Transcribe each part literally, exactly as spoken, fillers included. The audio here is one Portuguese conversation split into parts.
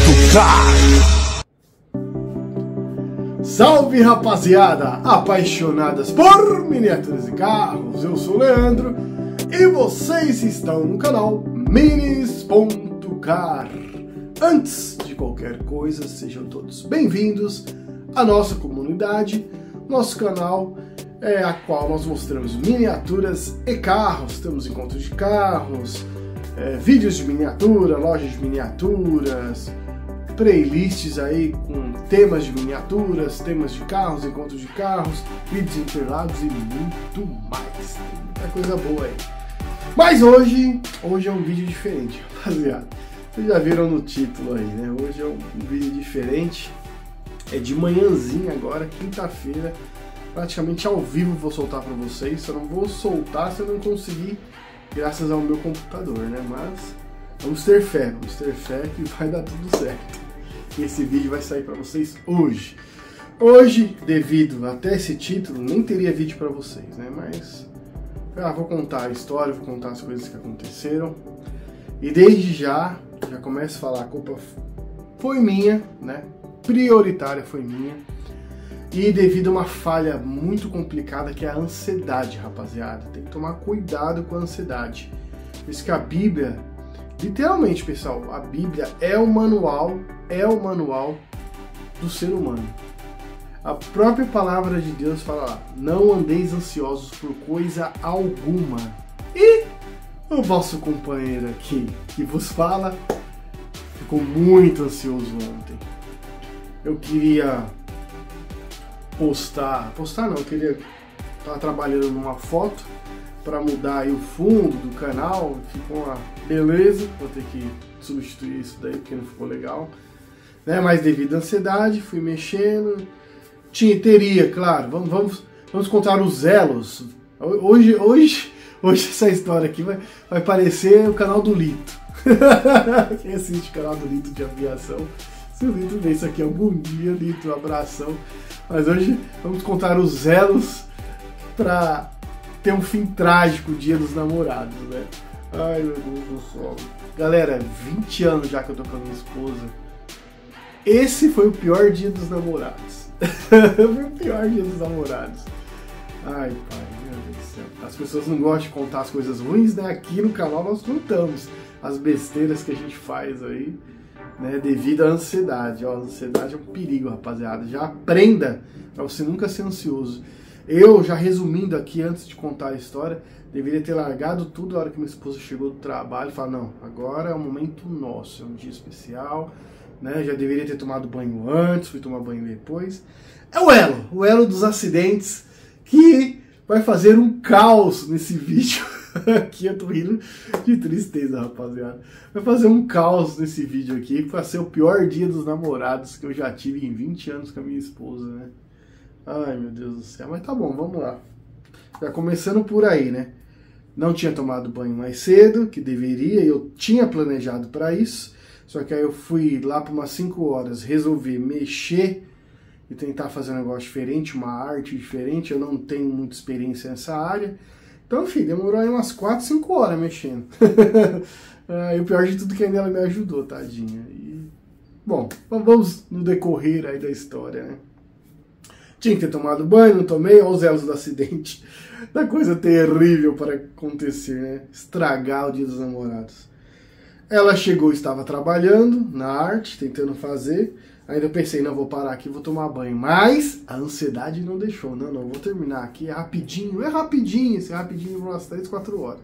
Car. Salve, rapaziada, apaixonadas por miniaturas e carros. Eu sou o Leandro e vocês estão no canal Minis.car. Antes de qualquer coisa, sejam todos bem-vindos à nossa comunidade, nosso canal é a qual nós mostramos miniaturas e carros. Temos encontros de carros, é, vídeos de miniatura, lojas de miniaturas, playlists aí com temas de miniaturas, temas de carros, encontros de carros, vídeos interlados e muito mais. Tem muita coisa boa aí. Mas hoje, hoje é um vídeo diferente, rapaziada. Vocês já viram no título aí, né? Hoje é um vídeo diferente. É de manhãzinha agora, quinta-feira, praticamente ao vivo vou soltar para vocês. Só não vou soltar se eu não conseguir, graças ao meu computador, né? Mas vamos ter fé, vamos ter fé que vai dar tudo certo. E esse vídeo vai sair para vocês hoje. Hoje, devido até esse título, nem teria vídeo para vocês, né? Mas ah, vou contar a história, vou contar as coisas que aconteceram. E desde já, já começo a falar, a culpa foi minha, né? Prioritária foi minha. E devido a uma falha muito complicada que é a ansiedade, rapaziada. Tem que tomar cuidado com a ansiedade. Por isso que a Bíblia, literalmente, pessoal, a Bíblia é o manual, é o manual do ser humano. A própria palavra de Deus fala lá, não andeis ansiosos por coisa alguma. E o vosso companheiro aqui, que vos fala, ficou muito ansioso ontem. Eu queria postar, postar não, eu queria estar trabalhando numa foto para mudar aí o fundo do canal, ficou uma beleza, vou ter que substituir isso daí porque não ficou legal, né? Mas devido à ansiedade, fui mexendo, tinha, teria, claro, vamos, vamos, vamos contar os elos. Hoje, hoje, hoje essa história aqui vai, vai parecer o canal do Lito. Quem assiste o canal do Lito de aviação, se o Lito vê isso aqui algum dia, Lito, um abração. Mas hoje vamos contar os elos para ter um fim trágico, o Dia dos Namorados, né? Ai, meu Deus do céu. Galera, vinte anos já que eu tô com a minha esposa. Esse foi o pior Dia dos Namorados. Foi o pior Dia dos Namorados. Ai, pai, meu Deus do céu. As pessoas não gostam de contar as coisas ruins, né? Aqui no canal nós contamos as besteiras que a gente faz aí, né, devido à ansiedade. Ó, a ansiedade é um perigo, rapaziada. Já aprenda para você nunca ser ansioso. Eu, já resumindo aqui, antes de contar a história, deveria ter largado tudo na hora que minha esposa chegou do trabalho e falar, não, agora é um momento nosso, é um dia especial, né? Já deveria ter tomado banho antes, fui tomar banho depois. É o elo, o elo dos acidentes, que vai fazer um caos nesse vídeo. Aqui eu tô rindo de tristeza, rapaziada. Vai fazer um caos nesse vídeo aqui, que vai ser o pior Dia dos Namorados que eu já tive em vinte anos com a minha esposa, né? Ai, meu Deus do céu. Mas tá bom, vamos lá. Já começando por aí, né? Não tinha tomado banho mais cedo, que deveria, eu tinha planejado para isso, só que aí eu fui lá por umas cinco horas resolver mexer e tentar fazer um negócio diferente, uma arte diferente. Eu não tenho muita experiência nessa área. Então, enfim, demorou aí umas quatro, cinco horas mexendo. Ah, e o pior de tudo é que ainda ela me ajudou, tadinha. E, bom, vamos no decorrer aí da história, né? Tinha que ter tomado banho, não tomei, olha os elos do acidente. Da coisa terrível para acontecer, né? Estragar o Dia dos Namorados. Ela chegou, estava trabalhando na arte, tentando fazer. Ainda eu pensei, não, vou parar aqui, vou tomar banho. Mas a ansiedade não deixou. Não, não, vou terminar aqui, é rapidinho. É rapidinho, esse é rapidinho, umas três, quatro horas.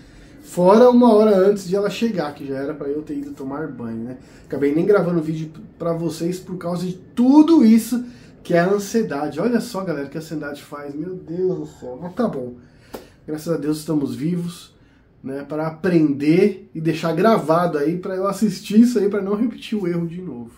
Fora uma hora antes de ela chegar, que já era para eu ter ido tomar banho, né? Acabei nem gravando vídeo para vocês por causa de tudo isso que é a ansiedade. Olha só, galera, o que a ansiedade faz. Meu Deus do céu. Mas tá bom. Graças a Deus estamos vivos, né? Para aprender e deixar gravado aí, para eu assistir isso aí, para não repetir o erro de novo.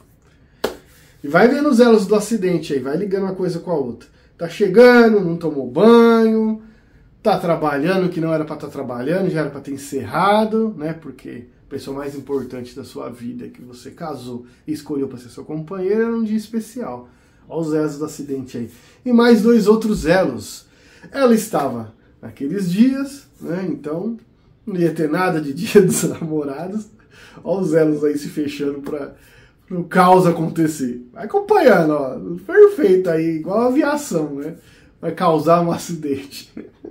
E vai vendo os elos do acidente aí, vai ligando uma coisa com a outra. Tá chegando, não tomou banho, tá trabalhando que não era para estar tá trabalhando, já era para ter encerrado, né? Porque a pessoa mais importante da sua vida, que você casou e escolheu para ser seu companheiro, era um dia especial. Olha os elos do acidente aí. E mais dois outros elos. Ela estava naqueles dias, né? Então não ia ter nada de Dia dos Namorados. Olha os elos aí se fechando para o caos acontecer. Vai acompanhando, ó. Perfeito aí, igual a aviação, né? Vai causar um acidente.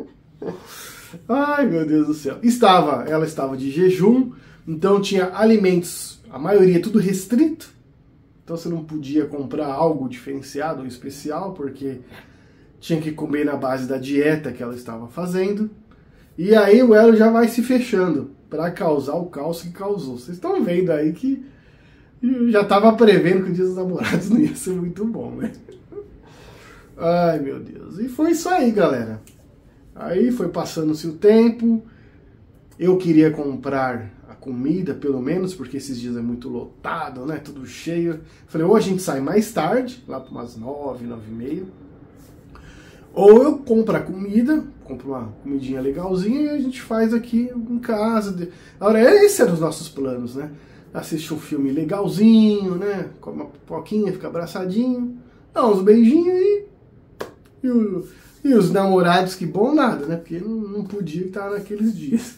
Ai, meu Deus do céu. Estava, ela estava de jejum, então tinha alimentos, a maioria tudo restrito. Então você não podia comprar algo diferenciado ou especial, porque tinha que comer na base da dieta que ela estava fazendo. E aí o elo já vai se fechando para causar o caos que causou. Vocês estão vendo aí que eu já estava prevendo que o Dia dos Namorados não ia ser muito bom, né? Ai, meu Deus. E foi isso aí, galera. Aí foi passando-se o tempo. Eu queria comprar a comida, pelo menos, porque esses dias é muito lotado, né? Tudo cheio. Falei, ou a gente sai mais tarde, lá para umas nove, nove e meia. Ou eu compro a comida, compro uma comidinha legalzinha e a gente faz aqui em casa. Agora, esses eram os nossos planos, né? Assistir um filme legalzinho, né? Come uma pipoquinha, fica abraçadinho, dá uns beijinhos e... E, o, e os namorados, que bom nada, né? Porque não, não podia estar naqueles dias.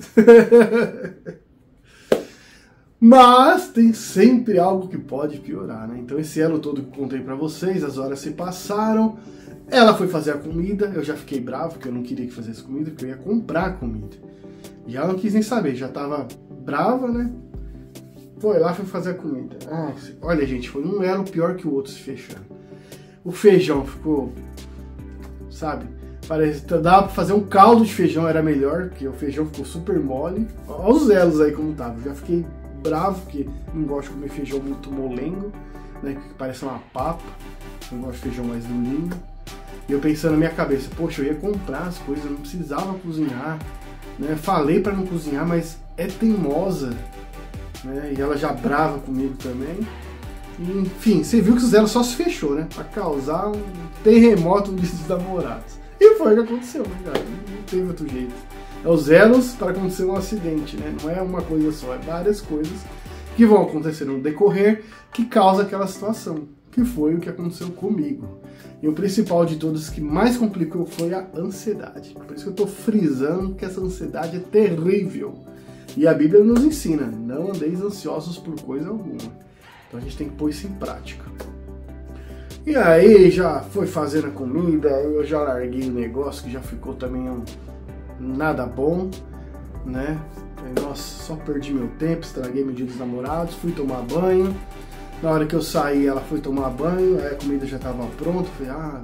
Mas tem sempre algo que pode piorar, né? Então esse elo todo que contei pra vocês, as horas se passaram, ela foi fazer a comida, eu já fiquei bravo, porque eu não queria que fizesse comida, porque eu ia comprar a comida. E ela não quis nem saber, já tava brava, né? Foi lá, foi fazer a comida. Ah, olha, gente, foi um elo pior que o outro se fechando. O feijão ficou... Sabe? Parece que dava pra fazer um caldo de feijão, era melhor, porque o feijão ficou super mole. Olha os elos aí como tava. Já fiquei bravo, porque não gosto de comer feijão muito molengo, né? Que parece uma papa. Eu gosto de feijão mais durinho. E eu pensando na minha cabeça, poxa, eu ia comprar as coisas, não precisava cozinhar, né? Falei pra não cozinhar, mas é teimosa, né? E ela já brava comigo também. Enfim, você viu que o Zero só se fechou, né? Pra causar um terremoto no Dia dos Namorados. E foi o que aconteceu, né, cara? Não teve outro jeito. É os Zeros para acontecer um acidente, né? Não é uma coisa só, é várias coisas que vão acontecer no decorrer que causa aquela situação, que foi o que aconteceu comigo. E o principal de todos que mais complicou foi a ansiedade. Por isso que eu tô frisando que essa ansiedade é terrível. E a Bíblia nos ensina, não andeis ansiosos por coisa alguma. Então a gente tem que pôr isso em prática. E aí já foi fazendo a comida, eu já larguei o negócio que já ficou também um, nada bom, né? Aí, nossa, só perdi meu tempo, estraguei meu Dia dos Namorados, fui tomar banho. Na hora que eu saí, ela foi tomar banho, aí a comida já estava pronta, falei, ah...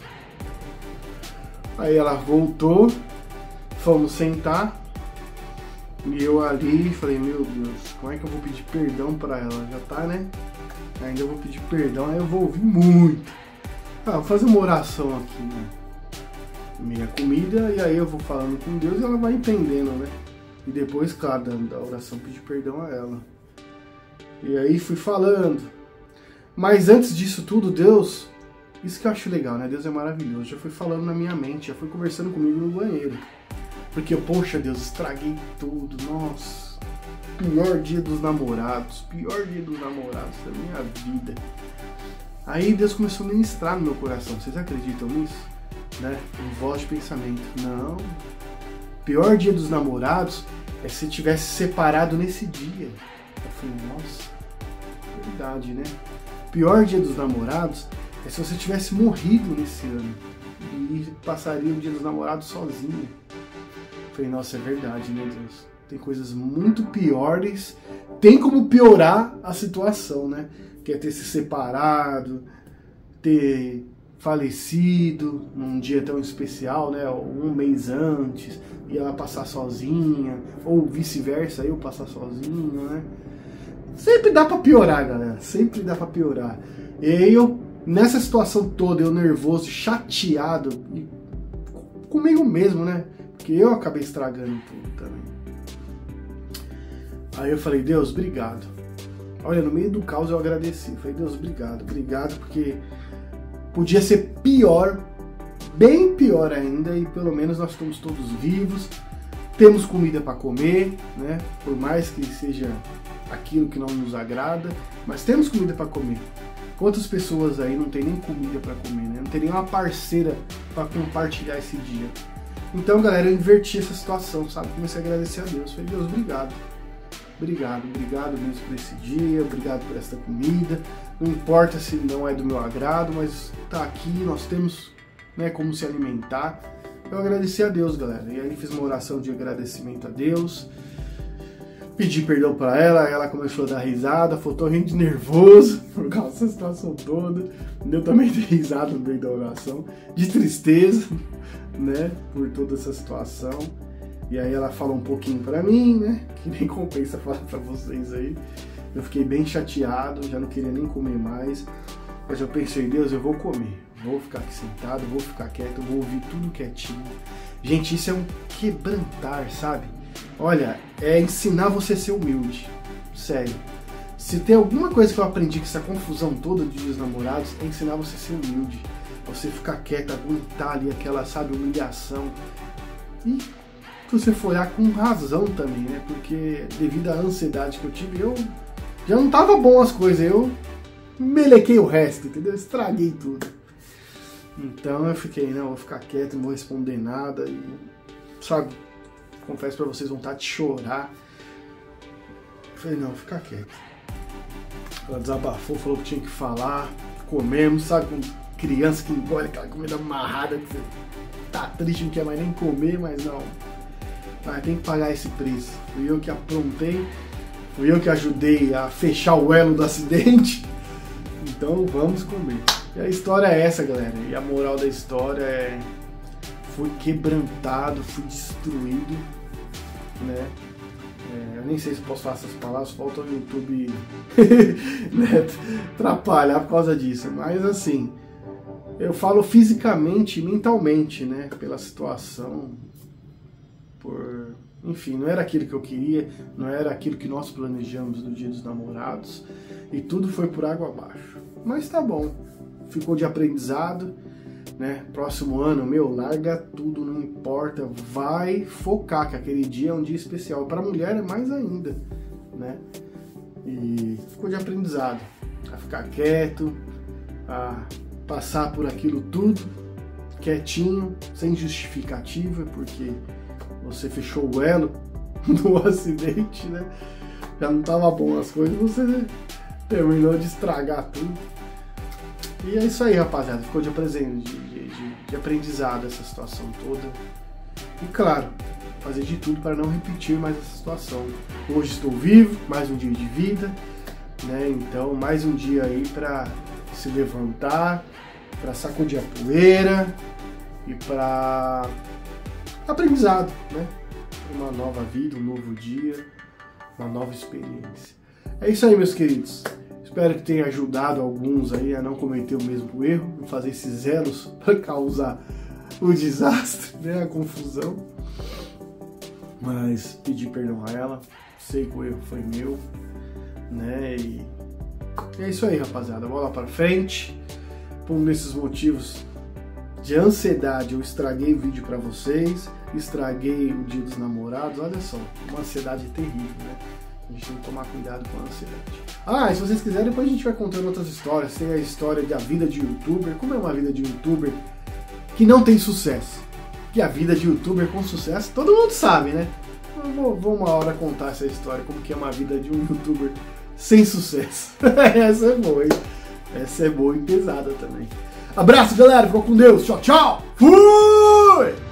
Aí ela voltou, fomos sentar. E eu ali falei, meu Deus, como é que eu vou pedir perdão pra ela? Já tá, né? Ainda eu vou pedir perdão, aí eu vou ouvir muito. Ah, vou fazer uma oração aqui, né? Minha comida, e aí eu vou falando com Deus e ela vai entendendo, né? E depois, claro, da, da oração, pedir perdão a ela. E aí fui falando. Mas antes disso tudo, Deus... Isso que eu acho legal, né? Deus é maravilhoso. Já foi falando na minha mente, já foi conversando comigo no banheiro. Porque, poxa Deus, estraguei tudo, nossa, pior Dia dos Namorados, pior Dia dos Namorados da minha vida. Aí Deus começou a ministrar no meu coração, vocês acreditam nisso? Né? Em voz de pensamento, não, pior Dia dos Namorados é se tivesse separado nesse dia. Eu falei, nossa, verdade, né? Pior Dia dos Namorados é se você tivesse morrido nesse ano e passaria o Dia dos Namorados sozinho. Falei, nossa, é verdade, né, Deus? Tem coisas muito piores, tem como piorar a situação, né? Que é ter se separado, ter falecido num dia tão especial, né? Um mês antes, e ela passar sozinha, ou vice-versa, eu passar sozinho, né? Sempre dá pra piorar, galera, sempre dá pra piorar. E aí eu, nessa situação toda, eu nervoso, chateado, e comigo mesmo, né? Porque eu acabei estragando tudo também. Aí eu falei, Deus, obrigado. Olha, no meio do caos eu agradeci. Falei, Deus, obrigado, obrigado, porque podia ser pior, bem pior ainda, e pelo menos nós estamos todos vivos, temos comida para comer, né? Por mais que seja aquilo que não nos agrada, mas temos comida para comer. Quantas pessoas aí não tem nem comida para comer, né? Não tem nem uma parceira para compartilhar esse dia. Então, galera, eu inverti essa situação, sabe? Comecei a agradecer a Deus. Falei, Deus, obrigado. obrigado, obrigado mesmo por esse dia, obrigado por esta comida. Não importa se não é do meu agrado, mas tá aqui, nós temos, né, como se alimentar. Eu agradeci a Deus, galera. E aí fiz uma oração de agradecimento a Deus. Pedi perdão para ela, ela começou a dar risada, faltou rindo de nervoso por causa dessa situação toda. Eu também dei risada no meio da oração, de tristeza, né, por toda essa situação. E aí ela falou um pouquinho para mim, né, que nem compensa falar para vocês aí. Eu fiquei bem chateado, já não queria nem comer mais. Mas eu pensei, Deus, eu vou comer. Vou ficar aqui sentado, vou ficar quieto, vou ouvir tudo quietinho. Gente, isso é um quebrantar, sabe? Olha, é ensinar você a ser humilde. Sério. Se tem alguma coisa que eu aprendi com essa confusão toda de Dia dos Namorados, é ensinar você a ser humilde. Você ficar quieto, aguentar ali aquela, sabe, humilhação. E você for olhar com razão também, né? Porque devido à ansiedade que eu tive, eu já não tava bom as coisas. Eu melequei o resto, entendeu? Estraguei tudo. Então eu fiquei, não, vou ficar quieto, não vou responder nada. E, sabe, confesso pra vocês, vontade de chorar. Eu falei, não, vou ficar quieto. Ela desabafou, falou que tinha que falar. Comemos, sabe, com criança que engole aquela comida amarrada, que você tá triste, não quer mais nem comer, mas não. Mas tem que pagar esse preço. Fui eu que aprontei, fui eu que ajudei a fechar o elo do acidente. Então vamos comer. E a história é essa, galera. E a moral da história é: fui quebrantado, fui destruído, né? É, eu nem sei se posso falar essas palavras, falta o YouTube né, atrapalhar por causa disso. Mas assim, eu falo fisicamente e mentalmente, né? Pela situação, por... enfim, não era aquilo que eu queria, não era aquilo que nós planejamos no Dia dos Namorados. E tudo foi por água abaixo. Mas tá bom, ficou de aprendizado, né? Próximo ano, meu, larga tudo, não importa, vai focar, que aquele dia é um dia especial. Para a mulher é mais ainda, né? E ficou de aprendizado, a ficar quieto, a passar por aquilo tudo, quietinho, sem justificativa, porque você fechou o elo do acidente, né? Já não tava bom as coisas, você terminou de estragar tudo. E é isso aí, rapaziada. Ficou de, de, de, de aprendizado essa situação toda. E claro, fazer de tudo para não repetir mais essa situação. Hoje estou vivo, mais um dia de vida, né? Então, mais um dia aí para se levantar, para sacudir a poeira e para aprendizado, né? Uma nova vida, um novo dia, uma nova experiência. É isso aí, meus queridos. Espero que tenha ajudado alguns aí a não cometer o mesmo erro, não fazer esses elos para causar o desastre, né, a confusão. Mas pedir perdão a ela, sei que o erro foi meu, né? E é isso aí, rapaziada. Bola para frente. Por um desses motivos de ansiedade, eu estraguei o vídeo para vocês, estraguei o Dia dos Namorados. Olha só, uma ansiedade terrível, né? A gente tem que tomar cuidado com a ansiedade. Ah, e se vocês quiserem, depois a gente vai contando outras histórias. Tem a história da vida de youtuber. Como é uma vida de youtuber que não tem sucesso? Que a vida de youtuber com sucesso, todo mundo sabe, né? Eu vou, vou uma hora contar essa história, como que é uma vida de um youtuber sem sucesso. Essa é boa, hein? Essa é boa e pesada também. Abraço, galera. Ficou com Deus. Tchau, tchau. Fui!